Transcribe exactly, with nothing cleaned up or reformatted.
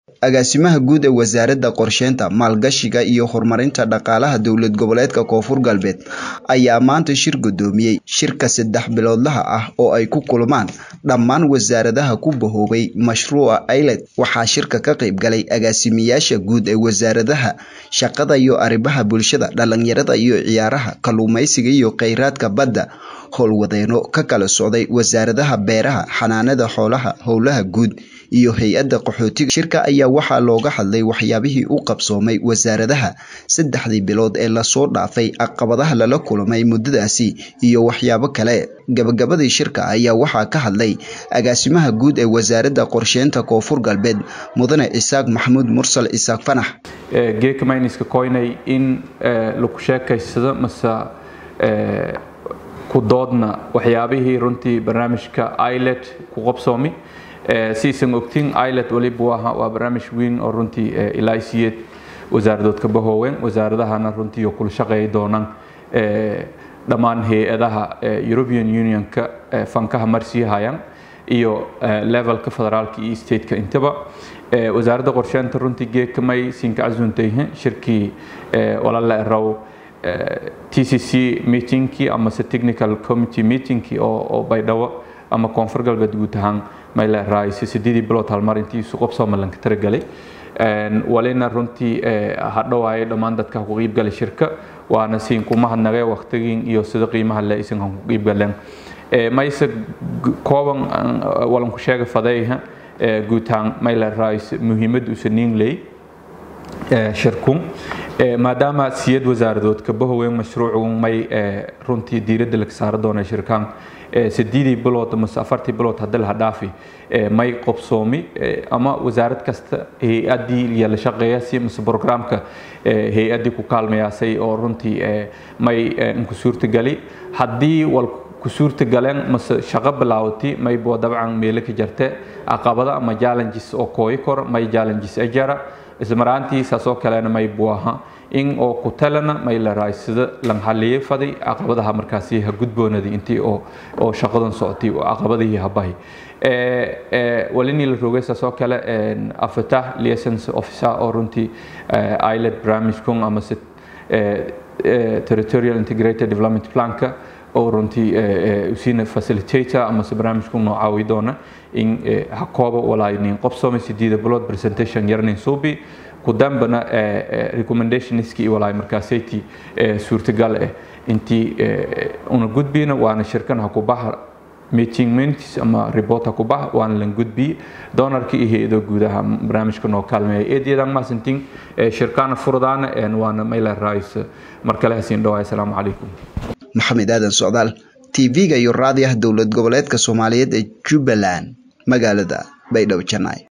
agaasimaha guud ee wasaaradda qorsheynta maalgashiga iyo horumarinta dhaqaalaha dowlad goboleedka Koonfur Galbeed ayaa maanta shir gudoomiyay shirka saddex biloodlaha ah oo ay ku kulmaan dhammaan wasaaradaha ku bahoobay mashruuca Aylet. Waxaa shirka ka qayb galay agaasimayaasha guud ee wasaaradaha shaqada iyo arrimaha bulshada, dhalinyarada iyo ciyaaraha, kalluumaysiga iyo kheyraadka badda, howlwadeeno ka kala socday wasaaradaha beeraha, xanaanada xoolaha, howlaha guud iyo hay'adda qaxootiga. Shirka ayaa waxaa looga hadlay waxyaabihii uu qabsoomay wasaaradaha saddexdii bilood ee la soo dhaafay, caqabadaha lala kulmay muddadaasi iyo waxyaabo kale. Gabagabadii shirka ayaa waxaa ka hadlay agaasimaha guud ee wasaaradda qorsheynta Koonfur Galbeed Mudane Isaaq Maxamuud Mursal Isaaq Fanax. geeka mayniska koynay in lagu sheekaysado masa ku doodna waxyaabihii runtii barnaamijka Aylet ku qabsoomay. siisan ogtiin Aylet waliba waa barnaamij weyn oo runtii ilaa siyeed wasaaradood ka bahooween, wasaaradahana runtii oo kula shaqeey doonaan dhammaan hay'adaha European Unionka fankaha marsiihayaan iyo levelka federaalka iyo stateka intaba. wasaaradda qorsheynta runtii geeka may siinka casuuntay shirkii walaala raw T C C meetingkii ama technical committee meetingkii oo baydhabo ama Koonfur Galbeed guud ahaan may la raayay sidii bilood hal mar intii soo qabso malanka taragalay walina runtii hadhowaay dhammaan dadka ku qayb galay shirka waana siin kuma hadnagay waqtigiin iyo sida qiimaha la isin ku qayb galeen maysa kooban walan ku sheegay fadayha guud ahaan may la raayay muhiimad u saniin lay shirkum maadaama siyad wasaaradood ka bahooween mashruucu may runtii diiradda la saar doona shirkan sidii bilood ama afartii bilood hadal hadaafi may qabsoomi ama wasaarad kasta hay'adii la shaqeeyay ama programka hay'adii ku kaalmeeyay oo runtii may ku suurta gali hadii wal ku suurta galeen mas shaqo bilaawti may boo dabcan meel ka jirtay caqabada ama challenges oo kooy kor may challenges ajara ismaraantii saasoo kale may buaha in oo ku talana may la raayisada lan xaliyay faday caqabadaha markaasi ha gudboonadii intii oo oo shaqadan socotay oo caqabadii habahay ee ee walini la roogay saasoo kale afata license officer oo runtii Aylet Bramishkung ama territorial integrated development planka oo runtii usina facilitator ama barnaamijkun noo caawi doona in hakoobo walaayeen qabsoomay sidii bilood presentation yarnin suubi ku dambana recommendationski walaay markaasaytii suurtagal ah intii una gudbina waana shirkan ha ku bahar meeting minutes ama report ha ku bah waana lan gudbi doonarkii hay'ado guudaha barnaamijka noo kaalmeeyay eedeedan ma santin shirkan furdaana ee waana mayla raayis markale hasiin dhawaay. Assalaamu calaykum. Maxamed Aadan Socdaal, T V-ga iyo raadiyaha dowlad goboleedka Soomaaliyeed ee Jubbaland, magaalada Baydhabo Janay.